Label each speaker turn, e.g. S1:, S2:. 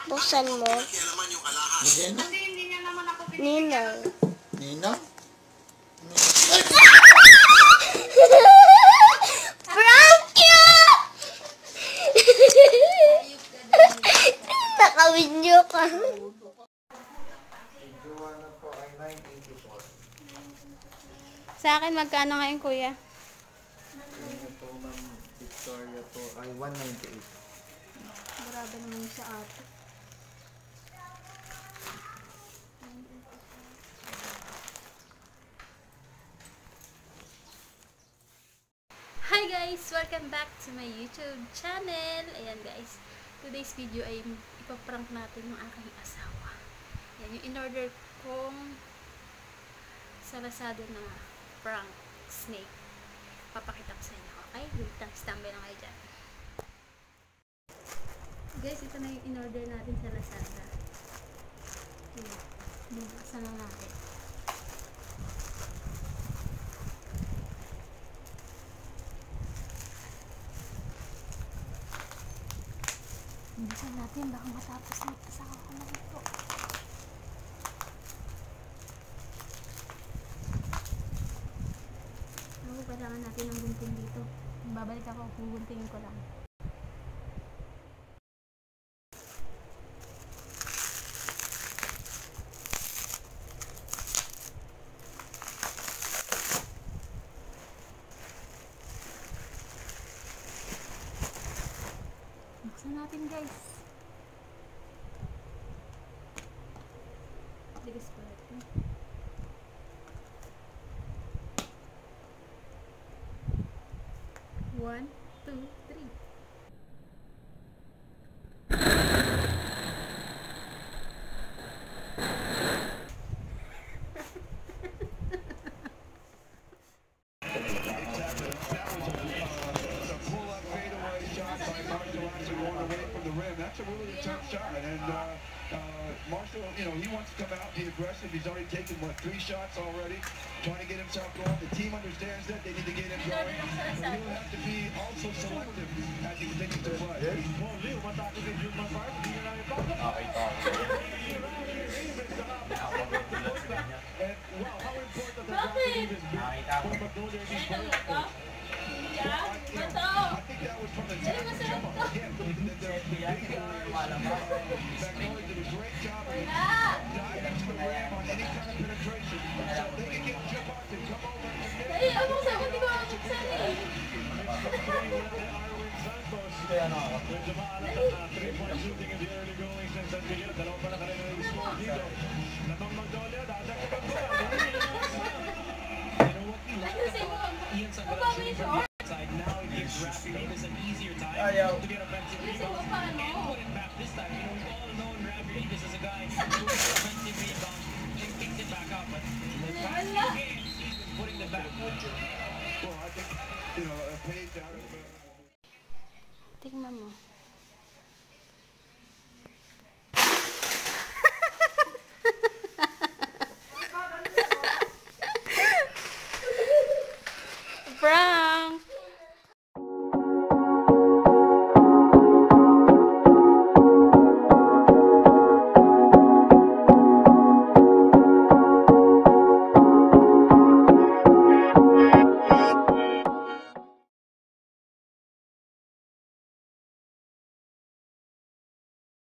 S1: Buksan mo.
S2: Magena?
S1: Ninang.
S2: Ninang?
S1: Frankie! Nakawinyo ka.
S2: Joanna po ay 984.
S3: Sa akin, magkano ngayon, kuya?
S2: Ito po, Ma'am Victoria po ay 198.
S3: Grabe naman siya ate. Hi guys! Welcome back to my YouTube channel. Ayan guys, today's video ay ipaprank natin yung aking asawa. Ayan, yung in-order kong sa Lazada na prank snake. Papakita ko sa inyo, okay? Wait lang, standby lang kayo dyan. Guys, ito na yung in-order natin sa Lazada. Ayan, bubuksan lang natin. Buksan natin, baka matapos na asawa ko na ito. Ako, kailangan natin ng gunting dito. Babalik ako, guguntingin ko lang. Buksan natin guys. Bilis pa ito. One, two, three.
S4: That's a really tough shot, and Marshall, he wants to come out, be aggressive. He's already taken, 3 shots already, trying to get himself going. The team understands that. They need to get him going. But he'll have to be also selective as he continues to play. And, wow, how important that Leave is big for McGoldrick in playoff. I think that was from the top of Jumbo. Again, Magnolia did a great job of diving to the rim on any kind of penetration. So if they can get Jumbo to come over and commit.